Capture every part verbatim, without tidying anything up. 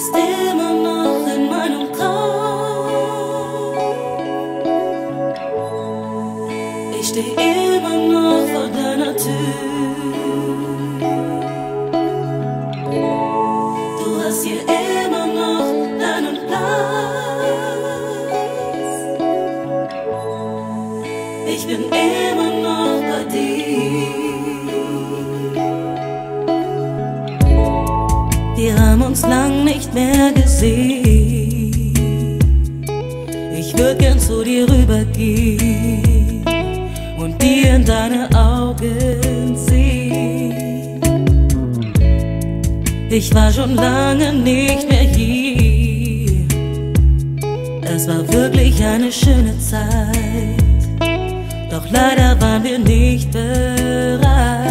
bist immer noch in meinem Traum. Ich steh immer noch vor deiner Tür. Du hast hier immer noch deinen Platz. Ich bin immer noch bei dir. Wir haben uns lang nicht mehr gesehen. Ich würd gern zu dir rübergehen und dir in deine Augen sehen. Ich war schon lange nicht mehr hier. Es war wirklich eine schöne Zeit, doch leider waren wir nicht bereit.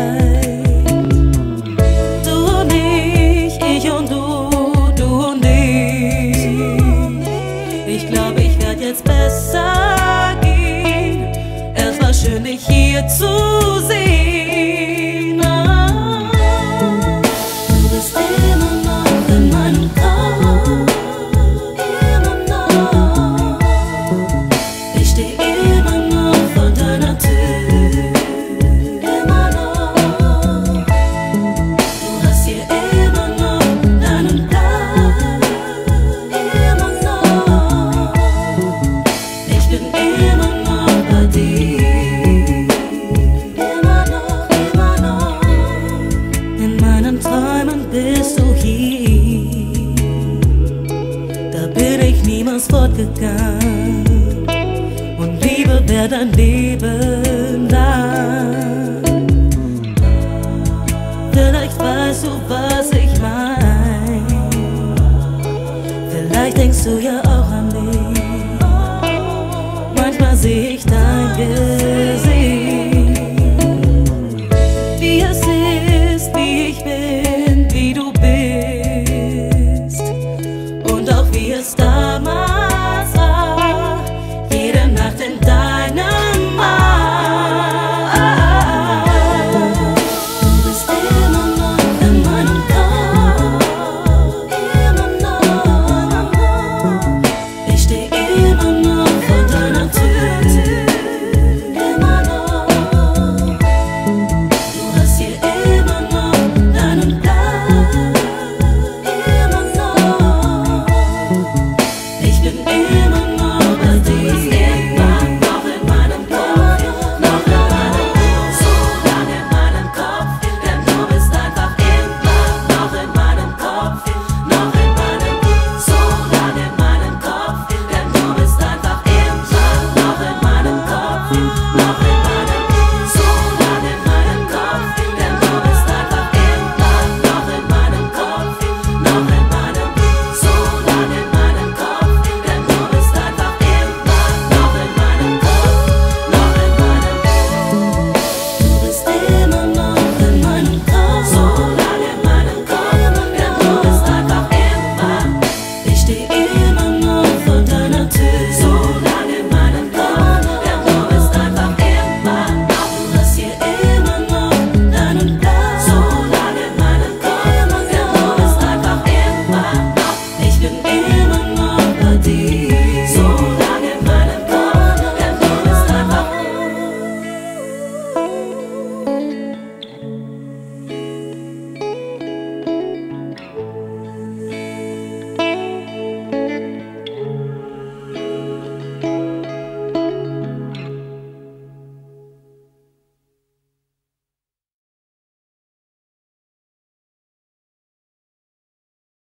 Ich und du, du und ich. Ich glaube, ich werde jetzt besser gehen. Es war schön, dich hier zu sehen. Ah, du bist immer noch in meinem Traum. Immer noch. Ich steh immer noch vor deiner Tür. Immer noch. Du hast hier immer noch deinen Platz. Immer noch. Ich bin immer noch bei dir. Immer noch, immer noch. In meinen Träumen bist du hier. Da bin ich niemals fortgegangen. Und Liebe wär dein Leben lang. Vielleicht weißt du, was ich mein. Vielleicht denkst du ja auch.